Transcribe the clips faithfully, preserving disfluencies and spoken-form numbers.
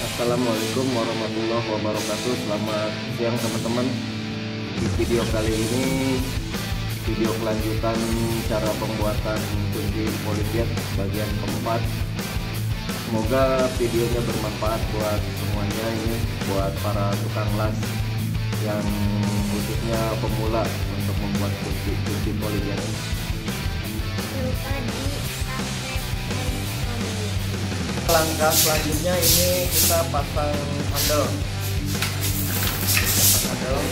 Assalamualaikum warahmatullahi wabarakatuh. Selamat siang teman-teman. Di video kali ini video kelanjutan cara pembuatan kunci polyjet bagian keempat. Semoga videonya bermanfaat buat semuanya, ini buat para tukang las yang khususnya pemula untuk membuat kunci kunci polyjet. Langkah selanjutnya ini kita pasang handle. Pasang handle.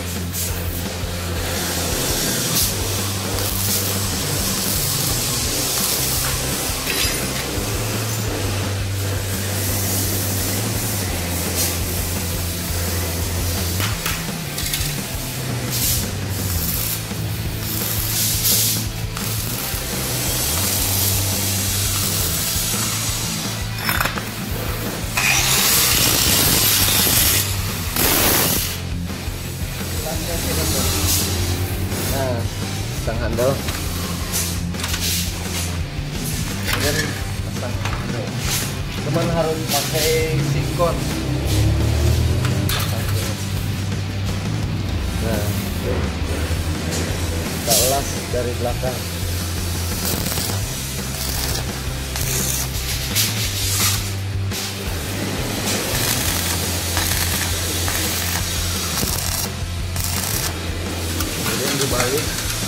Nah, pasang handle. Kemudian pasang handle. Cuman harus pakai sikon. Nah, kita las dari belakang. Dibalik,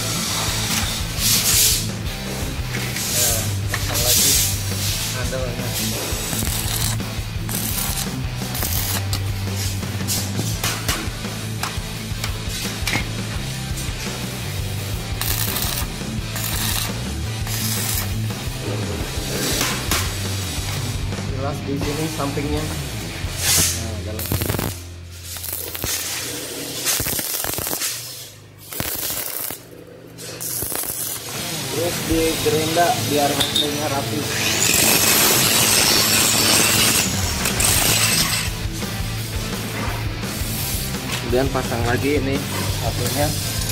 nah, pasang lagi handle-nya. Jelas di sini sampingnya. Nah, dalam sini. Terus di gerinda biar hasilnya rapi. Kemudian pasang lagi ini satunya.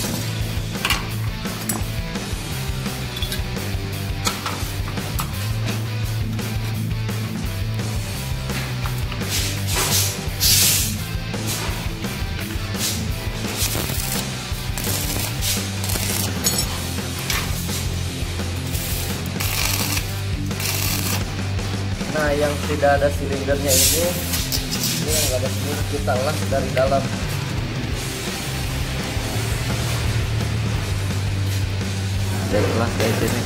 Nah, yang tidak ada silindernya ini, ini yang nggak ada silinder, kita las dari dalam. Dari las dari sini.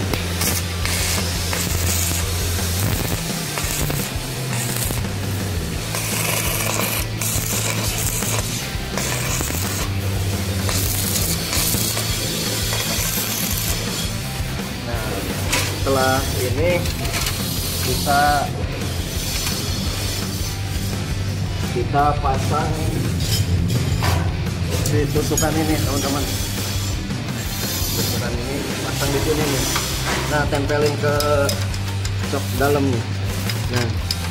Nah, setelah ini kita kita pasang di tusukan ini, teman-teman. Tusukan ini pasang di sini nih. Nah, tempelin ke cok dalam nih. Nah,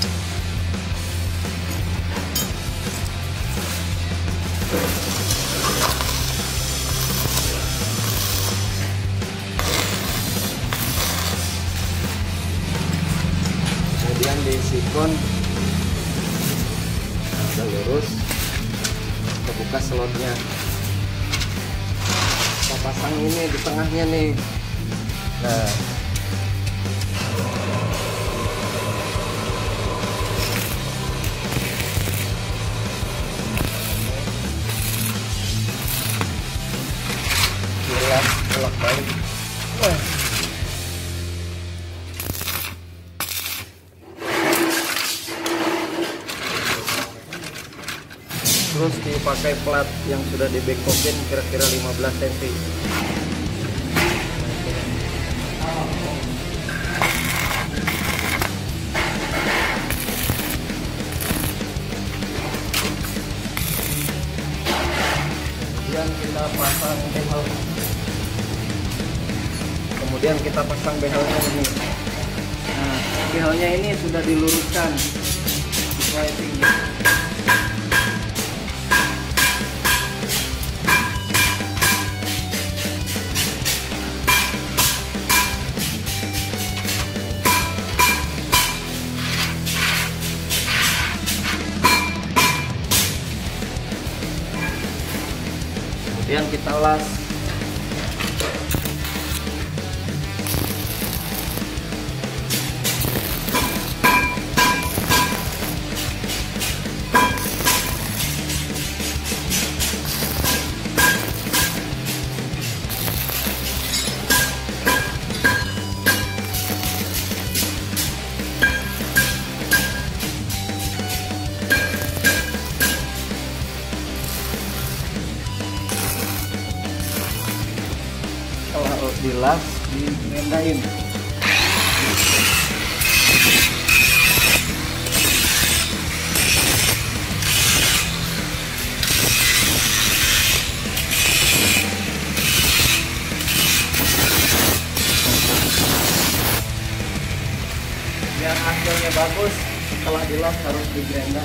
kemudian di sikon udah lurus, kita buka slotnya, kita pasang ini di tengahnya nih. Nah, jelas bolak balik. Wah. Terus dipakai plat yang sudah dibengkokin kira-kira lima belas sentimeter. Kemudian kita pasang behel. Kemudian kita pasang behelnya ini. Nah, behelnya ini sudah diluruskan sesuai tinggi. Kemudian kita las. Kalau dilas, direndahin. Biar hasilnya bagus, setelah dilas harus digrenda.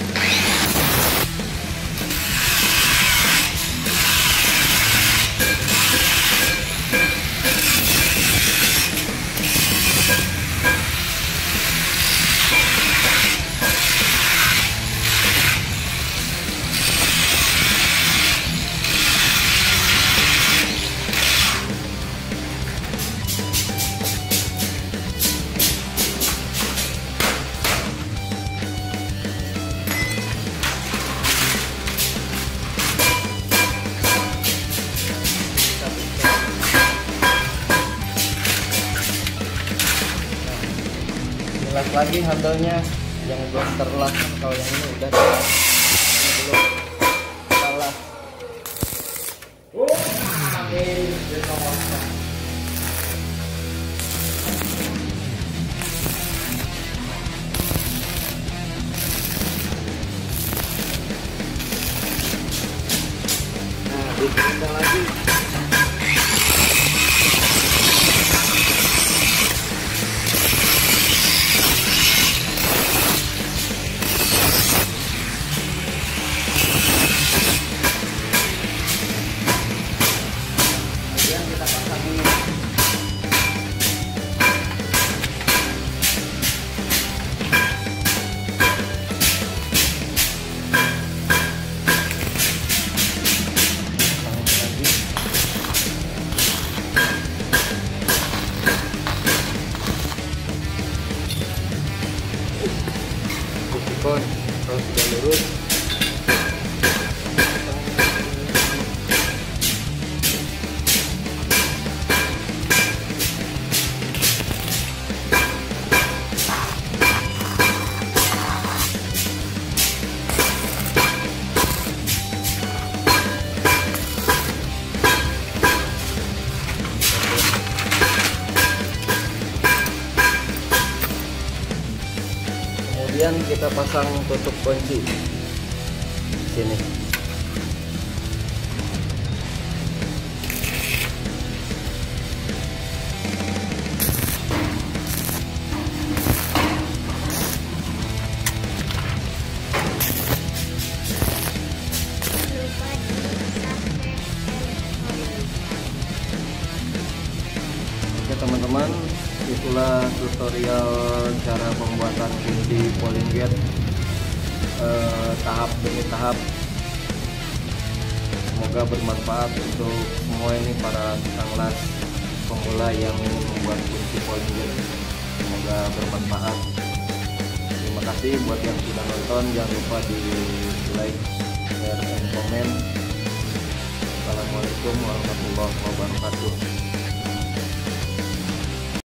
Las lagi handlenya yang belum terlas. Kalau yang ini udah terlas, ini belum terlas. Nah, ditunda lagi. Kalau sudah lurus, kemudian kita pasang tutup kunci sini. Oke teman-teman, itulah tutorial cara pembuatan kunci polling gate eh, tahap demi tahap. Semoga bermanfaat untuk semua ini para tukang las pemula yang ingin membuat kunci polling gate. Semoga bermanfaat. Terima kasih buat yang sudah nonton. Jangan lupa di like, share, dan komen. Assalamualaikum warahmatullahi wabarakatuh.